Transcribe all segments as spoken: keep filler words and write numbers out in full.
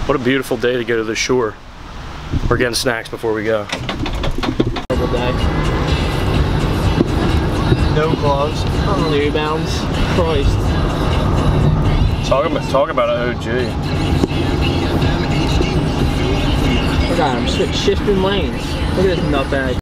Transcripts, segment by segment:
What a beautiful day to go to the shore. We're getting snacks before we go. Terrible day. No gloves. Oh, rebounds. Christ. Talk about, talk about an O G. Look at him sh shifting lanes. Look at this nutbag.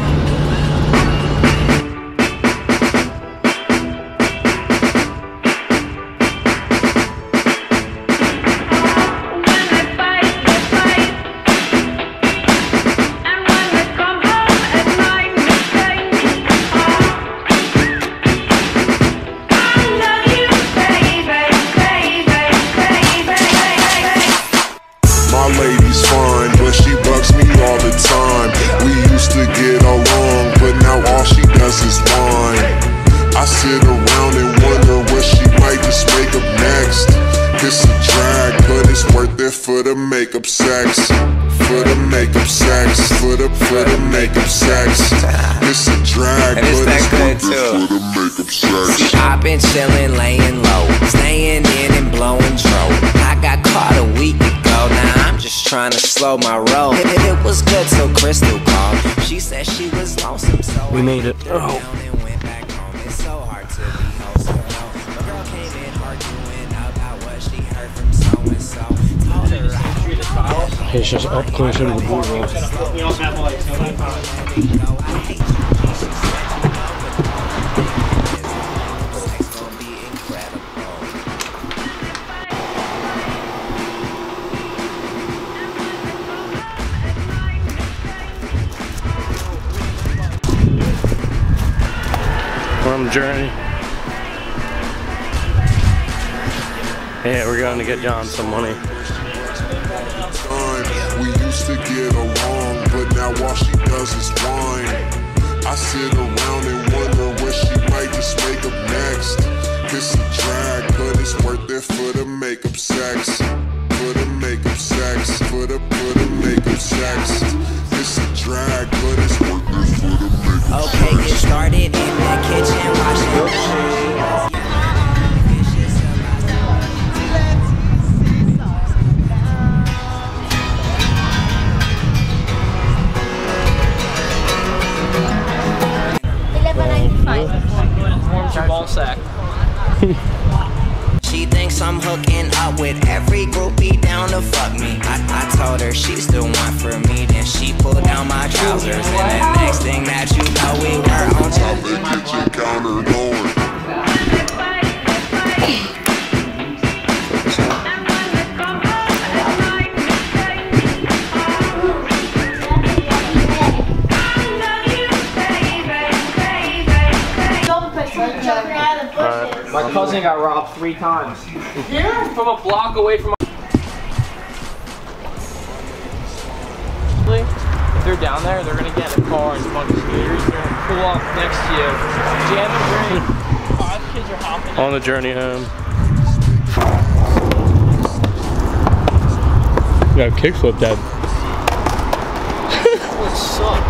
For the makeup sex, for the makeup sex, for the for the makeup sex. It's a drag, and it's but that it's good worth too. it for the makeup sex. See, I've been chillin', laying low, staying in and blowing dro. I got caught a week ago, now I'm just trying to slow my roll. It, it, it was good till Crystal called. She said she was lonesome, so we made it. Oh. It's just up closer to the boardwalk. We also have lights. We're on the journey. Yeah, we're going to get John some money. We used to get along, but now all she does is whine. I sit around and wonder where she might just make up next. It's a drag, but it's worth it for the makeup sex. For the makeup sex, for the for the makeup sex. It's a drag, but it's worth it for the makeup sex. Okay, get started in the kitchen, washing. Ball sack. She thinks I'm hooking up with every groupie down to fuck me. I, I told her she's the one for me. Then she pulled down my trousers, and the next thing that you know, we were on top of the kitchen counter going. My cousin got robbed three times. Here? From a block away from my... If they're down there, they're gonna get in a car and a bunch of scooters. They're gonna pull up next to you. Jam and green. Five kids are hopping on the journey home. You got a kickflip, Dad. That would suck.